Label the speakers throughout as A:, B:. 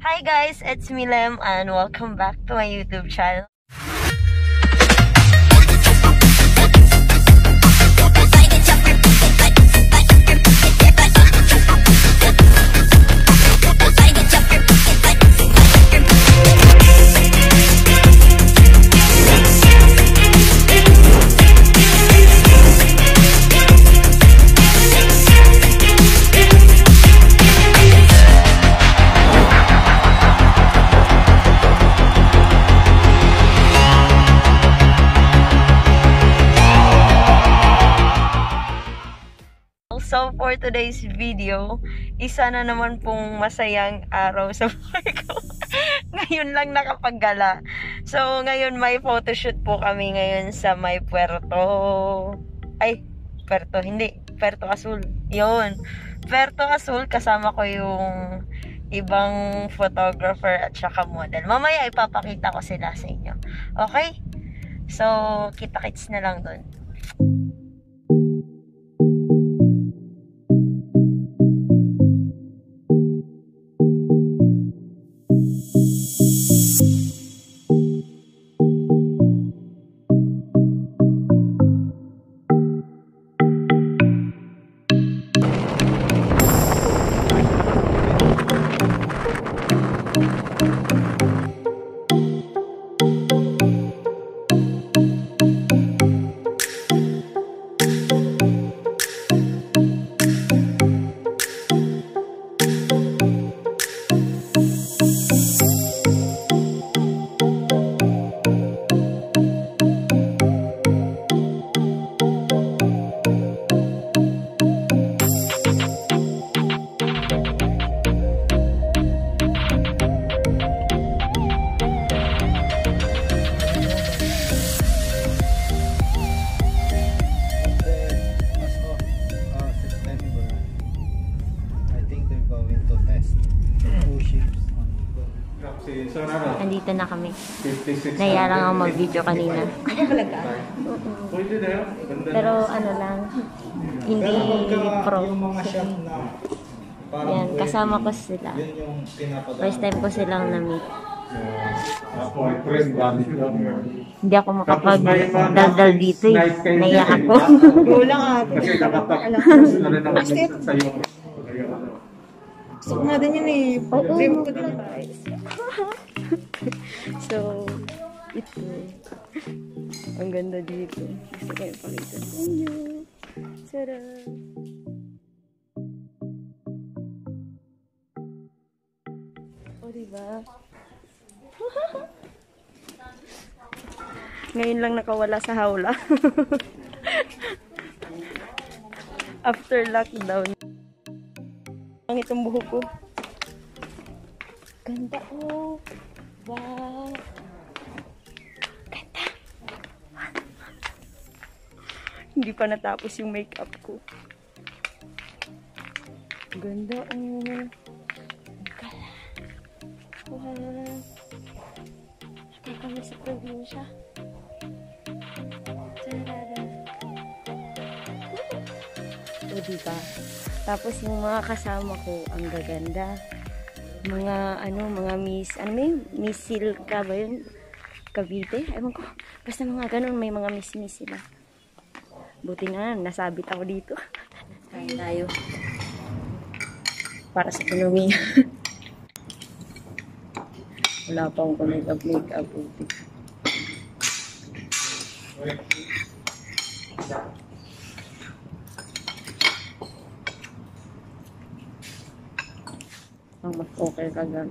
A: Hi guys, it's me Lem and welcome back to my YouTube channel. So for today's video, isa na naman pong masayang araw sa buhay ko. Ngayon lang nakapaggala. So ngayon may photoshoot po kami ngayon sa may Puerto Azul. Yun. Puerto Azul, kasama ko yung ibang photographer at saka model. Mamaya ipapakita ko sila sa inyo. Okay? So, kita-kits na lang dun. Nandito na kami. Naya lang ako mag-video kanina. Pero ano lang, hindi pro. Yan, kasama ko sila. First time ko silang na-meet. Hindi ako makapag-daldal dito eh. Naya ako.
B: Gulang ate. Gusto ko nga din yun eh. Dream ko din guys. So, ito. Ang ganda dito. Gusto ko yung pakita sa inyo. Sarap. O, diba? Ngayon lang nakawala sa hawla. After lockdown. Ang itong buhok ko. Ganda oh. Wow. Ganda. Hindi pa natapos yung makeup ko. Ganda oh. Gala. Wow. Nakakami sa probinsya. Tarara. O diba? Tapos yung mga kasama ko, ang gaganda. Mga misil ka ba yun? Cavite? Ewan ko. Basta mga ganun, may mga miss sila. Buti na, nasabit ako dito. Kain tayo. Para sa ekonomiya. Wala pa akong make-up. Buti. Ang mas okay ka dyan.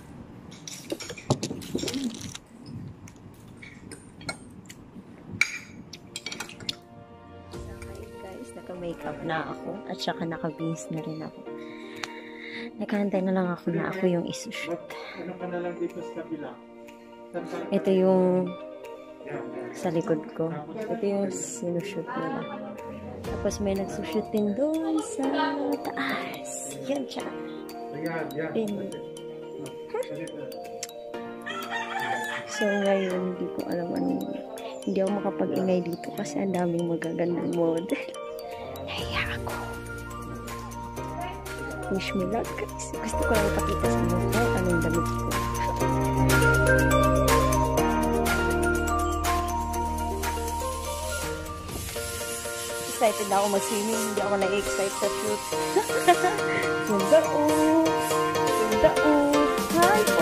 B: Guys, naka-makeup na ako. At saka naka-beans na rin ako. Nakahantay na lang ako na ako yung isushoot. Ito yung sa likod ko. Ito yung sinushoot nila. Tapos may nagsushoot din doon sa taas. Yan siya. So ngayon hindi ko alam hindi ako makapag-ingay dito kasi ang daming magagandang model. Naiya ako. Wish me luck guys. Gusto ko lang ipakita sa inyo anong damit excited na ako mag-swimming. Hindi ako na-excite sa shoot. 𝙎𝙊𝘾𝙄𝘼𝑎𝑑. Hi po!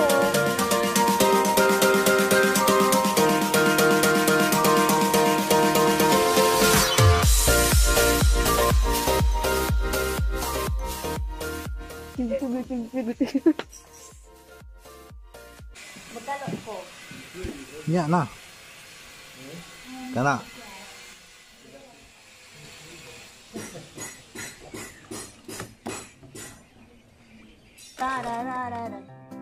B: Magkano po?
C: Nhẹ nào. Cái nào.
B: Tararara.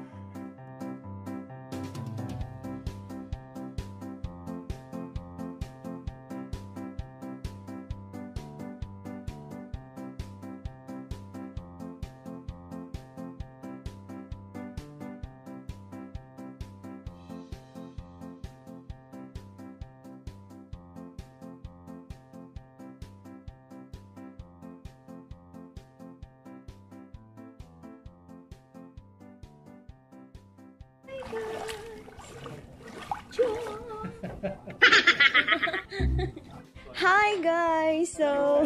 B: Hi guys! So,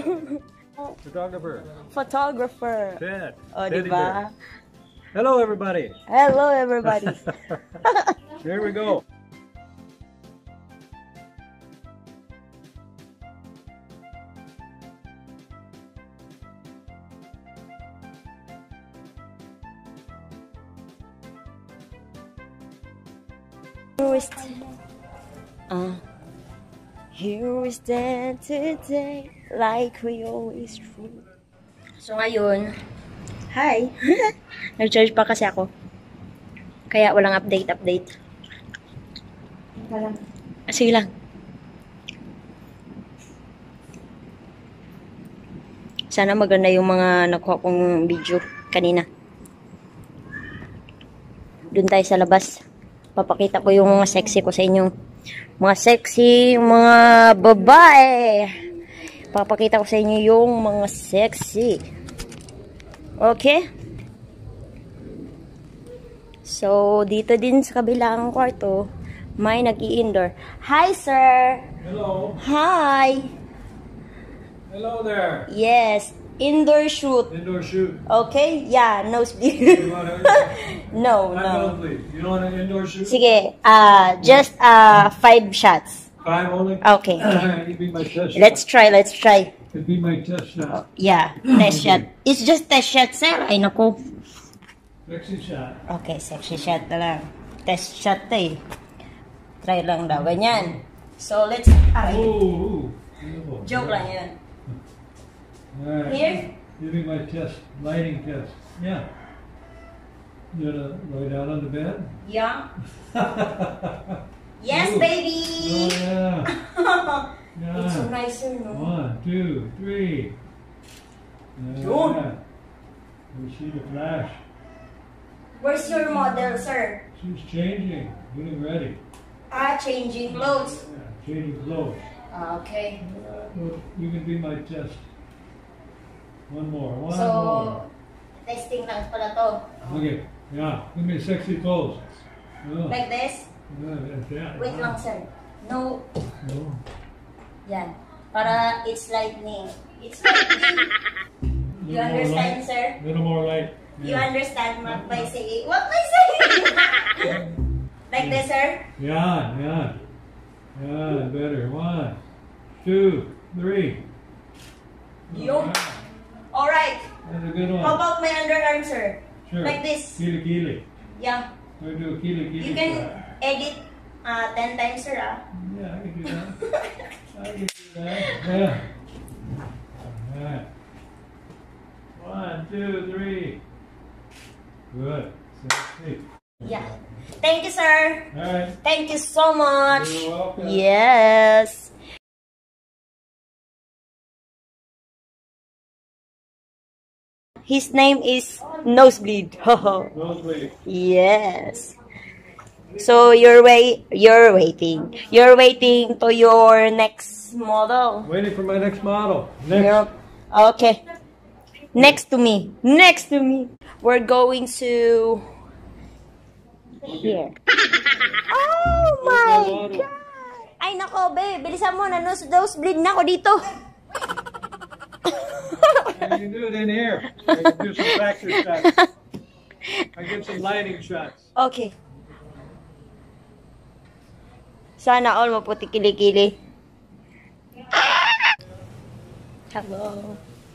B: photographer.
D: Ted.
B: Oh,
D: Teddy
B: diba?
D: bear. Hello, everybody.
B: Hello everybody.
D: Here we go.
B: Here we stand today like we always do. So ngayon, hi! Nag-charge pa kasi ako. Kaya walang update. Sige lang. Sana maganda yung mga nakuha kong video kanina. Doon tayo sa labas. Papakita ko yung mga sexy ko sa inyo. Mga sexy, mga babae. Papakita ko sa inyo yung mga sexy. Okay? So, dito din sa kabilang kwarto, may nag-i-indoor. Hi, sir!
D: Hello.
B: Hi!
D: Hello there.
B: Yes, indoor shoot.
D: Indoor shoot.
B: Okay? Yeah, no speed.
D: You want to,
B: No.
D: please. You don't want an indoor shoot?
B: Sige, just 5 shots.
D: 5 only?
B: Okay.
D: It'd be my test shot.
B: Let's try.
D: It'd be my test shot.
B: Yeah, test shot. It's just test shot, sir. Ay, naku.
D: Sexy shot.
B: Okay, sexy shot na lang. Test shot eh. Try lang daw. Ganyan. So, let's...
D: Ooh. Beautiful.
B: Joke lang yan.
D: All right.
B: Here?
D: Give me my test, lighting test. Yeah. You want to lie down on the bed?
B: Yeah. Yes,
D: Ooh.
B: baby!
D: Oh, yeah.
B: It's so
D: Yeah.
B: nicer, no?
D: 1, 2, 3.
B: Yun.
D: We see the flash.
B: Where's your model, sir?
D: She's changing, getting ready.
B: Changing clothes.
D: Yeah, changing clothes.
B: Okay.
D: Well, you can be my test. One more. One
B: So,
D: more.
B: testing lang pala to.
D: Okay. Yeah. Give me sexy pose. Oh.
B: Like this?
D: Yeah.
B: Wait lang, sir. No.
D: No.
B: Yan. Para it's lightning. It's lightning. You understand, sir?
D: Little more light.
B: You understand what by saying? What by saying? Like this, sir?
D: Yeah. Better. 1, 2, 3.
B: Yo. Alright.
D: That's a good one.
B: How about my underarm, sir?
D: Sure.
B: Like this?
D: Kili.
B: Yeah.
D: We'll do a kili.
B: You can edit 10 times, sir, ah.
D: Yeah, I can do that. I can do that. Yeah. Alright. 1, 2, 3. Good. Sexy.
B: Yeah. Thank you, sir.
D: Alright.
B: Thank you so much.
D: You're welcome.
B: Yes. His name is Nosebleed.
D: Nosebleed.
B: Yes. So you're waiting. You're waiting to your next model.
D: Waiting for my next model. Next.
B: Yep. Okay. Next to me. We're going to here. Oh my God! Ay nako, be. Bilisan mo na. Nosebleed na ako dito.
D: can do it in here. I can do some practice shots. I get some lighting shots.
B: Okay. Sana all maputi kilikili. Hello.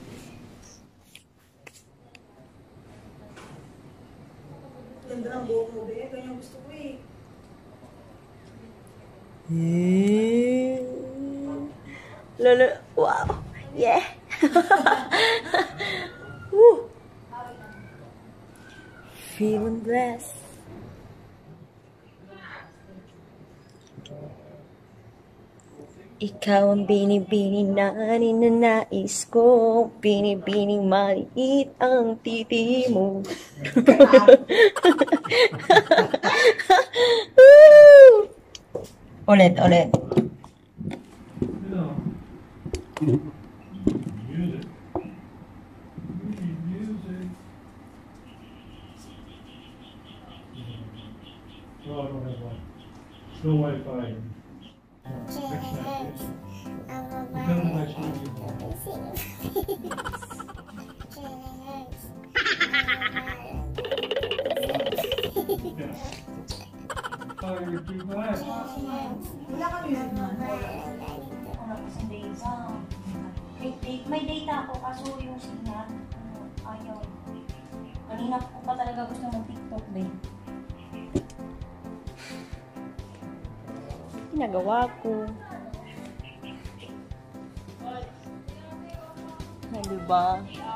A: Ganda ng buhok mo, be. Ganyan gusto ko eh.
B: Lolo. Wow. Yeah. Woo. Feeling blessed. Ikaw ang bini-bini na ninanais ko. Bini-bining maliit ang titi mo. Ulit, ulit.
D: Music. Music. Oh, I don't have one. No Wi-Fi.
A: Wala kami yun man. Wala kasi data. May data ako, kaso yung signal, ayaw. Kanina ko pa talaga gusto mag-TikTok din.
B: Ginagawa ko. Na, diba?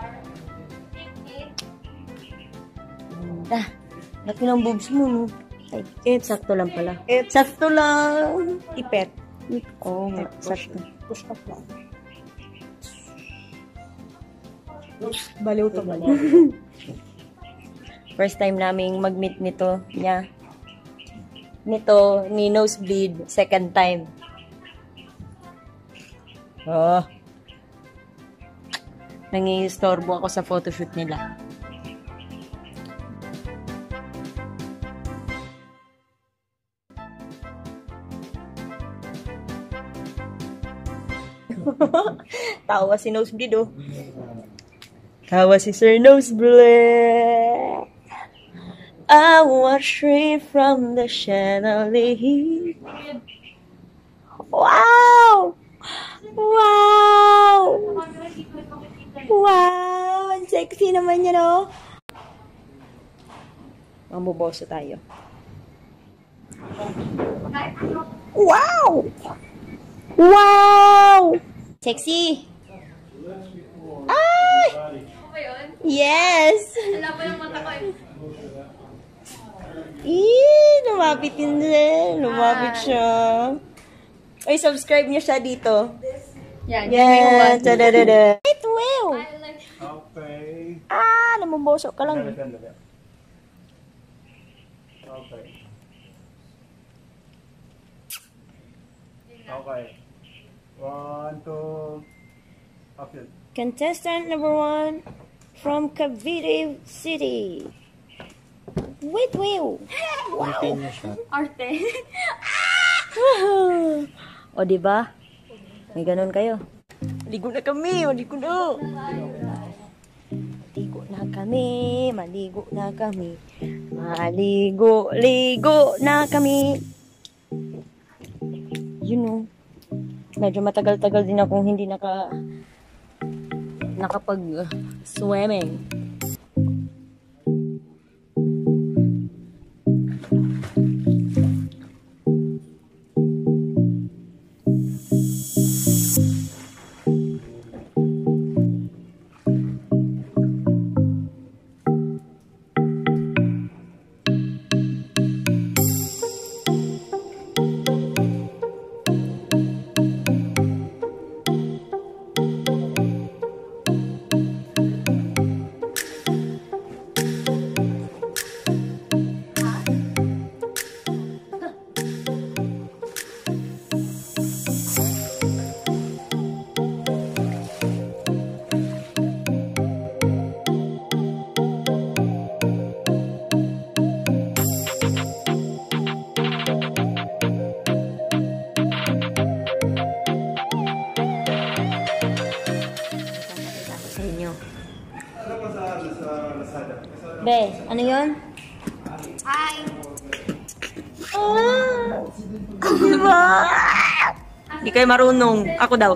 B: Ganda. Laki ng boobs mo, no? Ay, sakto lang pala. Sakto lang. Ipet. Oo nga, sakto. Push up lang. Baliw to, baliw. First time naming mag-meet nito niya. Nito, ni Nosebleed. Second time. Oh. Nangingistorbo ako sa photoshoot nila. Tawa si Nosebleed, oh. Tawa si Sir Nosebleed. I watch it from the chandelier. Wow! Wow! Wow! Ang sexy naman yan, oh. Mamuboso tayo. Wow! Wow! Sexy! Ay! Yes!
A: Alam mo yung mata ko eh.
B: Lumapit yun din. Lumapit siya. Ay, subscribe niyo siya dito.
A: Yan.
B: Yan. Tadadada. Wait, wow.
D: Okay.
B: Namumboso ka lang.
D: Okay. Okay. 1, 2. Okay.
B: Contestant number 1 from Cavite City. Wait, wow. Wow.
A: Arte.
B: O, diba? May ganun kayo. Maligo na kami. Maligo na. Maligo na kami. Maligo na kami. Maligo, ligo na kami. You know, medyo matagal-tagal din akong hindi nakapag-swimming. Be, ano yun?
E: Hi!
B: Oh! Diba?
A: Hindi kayo marunong. Ako daw.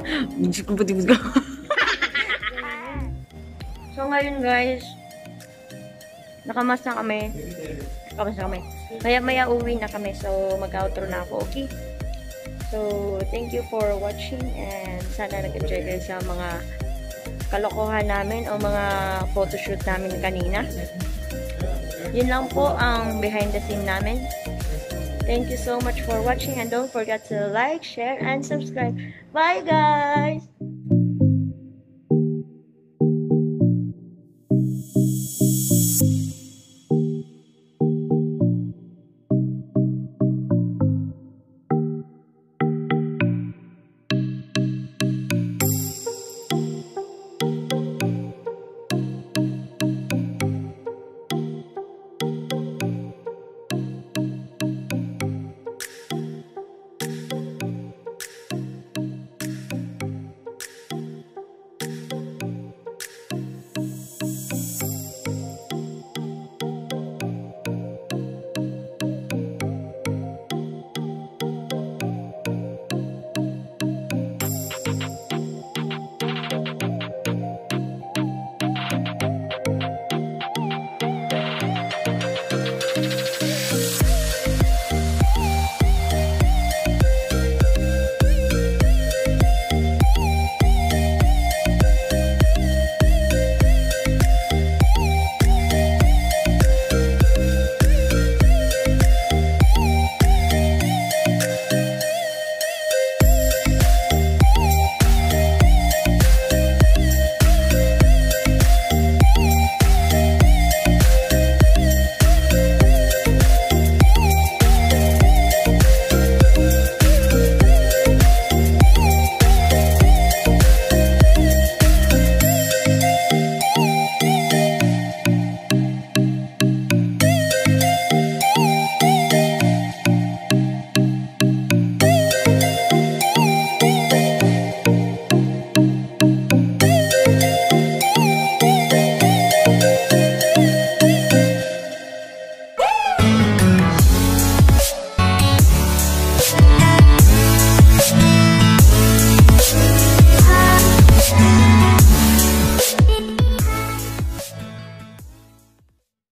B: So ngayon guys, nakamas na kami. Maya-maya uwi na kami. So mag-outro na ako, okay? So thank you for watching and sana nag-enjoy kayo sa mga kalokohan namin o mga photoshoot namin kanina. Yun lang po ang behind the scene namin. Thank you so much for watching and don't forget to like, share, and subscribe. Bye guys!